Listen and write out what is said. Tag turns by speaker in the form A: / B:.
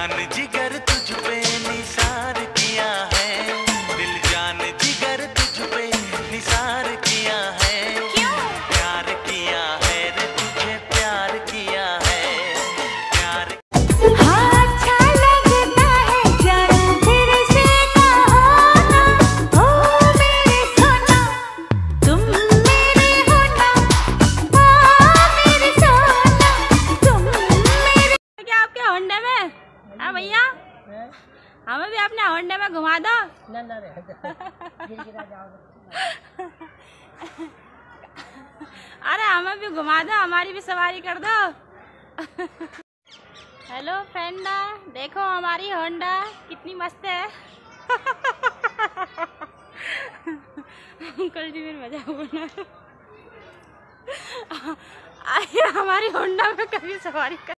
A: जान जिगर तुझ पे निसार किया है, दिल जान जिगर तुझ पे निसार किया है।
B: क्यों?
A: प्यार किया है रे, तुझे प्यार किया है, प्यार।
B: हाँ अच्छा लगता है जानू फिर से कहो ना, ओ मेरे सोना तुम मेरे हो ना, ओ मेरे सोना तुम मेरे। क्या आपके होंडे में? हाँ भैया हमें भी अपने होंडे में घुमा दो। अरे हमें भी घुमा दो, हमारी भी सवारी कर दो। हेलो फ्रेंड, देखो हमारी होंडा कितनी मस्त है। अंकल जी मेरे मजाक बना। आइए हमारी होंडा में कभी सवारी कर।